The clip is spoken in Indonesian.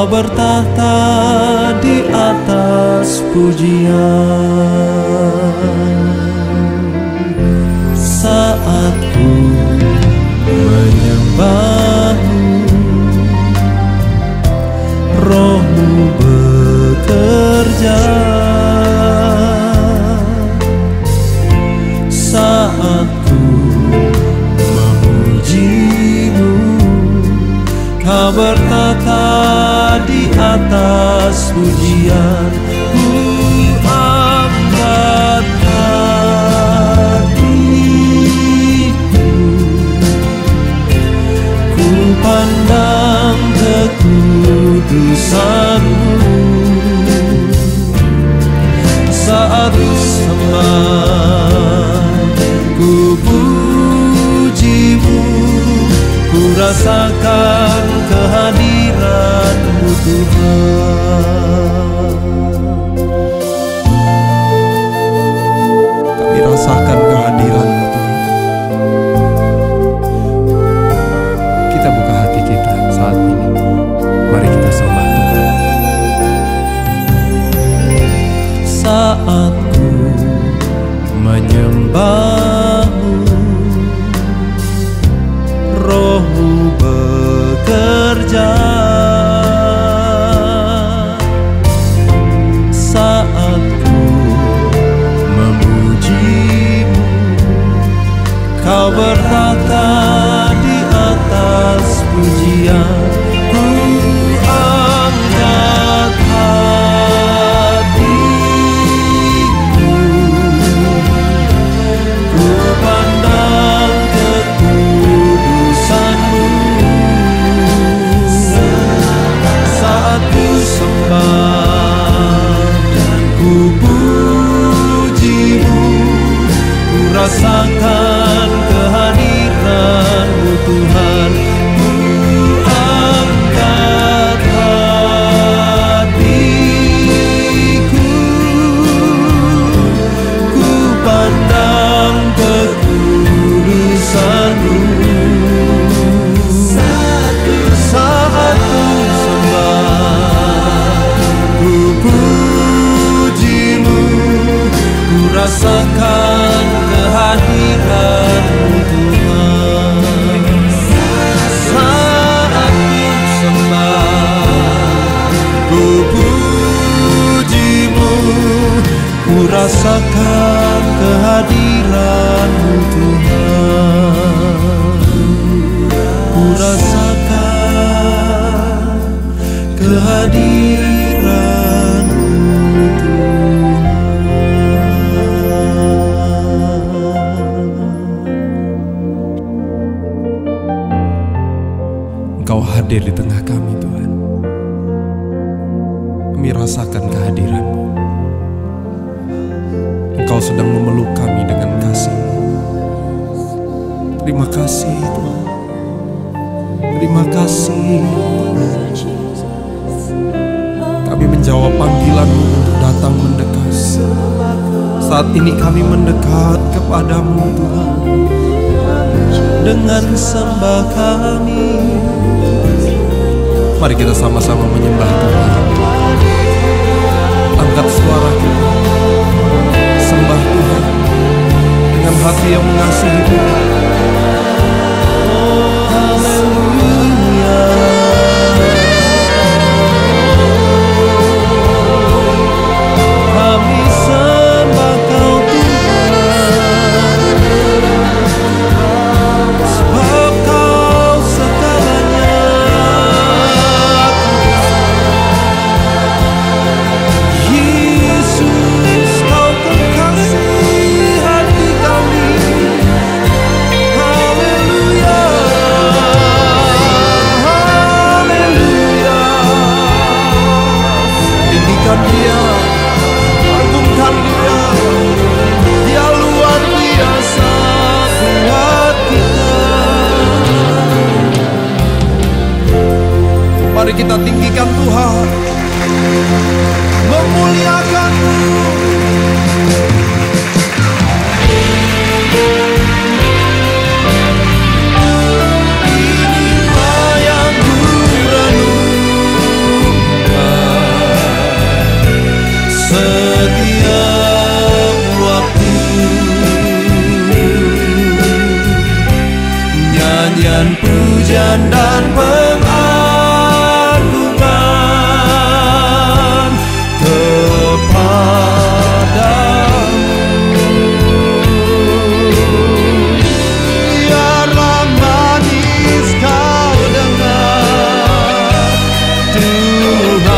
Kau bertahta di atas pujian. Saat ku menyembah-Mu, Roh-Mu bekerja. Saat ku memuji-Mu, Kau bertata di atas pujian. Ku angkat hatiku, ku pandang kekudusan-Mu. Saat ku sembah, ku puji-Mu, ku rasakan kehadiran-Mu Tuhan. Kami rasakan kehadiran-Mu Tuhan. Kita buka hati kita saat ini. Mari kita sembah Tuhan. Saat ku menyembah-Mu, Roh-Mu bekerja. Saat ku memuji-Mu, Kau bertata di atas pujian. Ku angkat hatiku, ku pandang kekudusan-Mu. Saat ku sembah dan ku puji-Mu, ku rasakan kehadiran-Mu Tuhan. Ku angkat hatiku, ku pandang kekudusan-Mu. Saat ku sembah, ku puji-Mu, ku rasakan kehadiran-Mu Tuhan. Saat ku sembah, ku puji-Mu, ku rasakan kehadiran-Mu Tuhan. Ku rasakan kehadiran-Mu Tuhan. Engkau hadir di tengah kami Tuhan. Kami rasakan kehadiran-Mu. Engkau sedang memeluk kami dengan kasih-Mu. Terima kasih Tuhan. Terima kasih. Kami menjawab panggilan-Mu untuk datang mendekat. Saat ini kami mendekat kepada-Mu Tuhan. Dengan sembah kami, mari kita sama-sama menyembah Tuhan. Angkat suara kita, sembah Tuhan dengan hati yang mengasihi Tuhan. Oh, haleluya. Kami sembah Kau Tuhan, sebab Kau segalanya. Yesus, Kau kekasih hati kami. Haleluya, haleluya. Tinggikan Dia, agungkan Dia, Dia luar biasa buat kita. Mari kita tinggikan Tuhan, memuliakan-Mu. Inilah yang ku renung, Tuhan.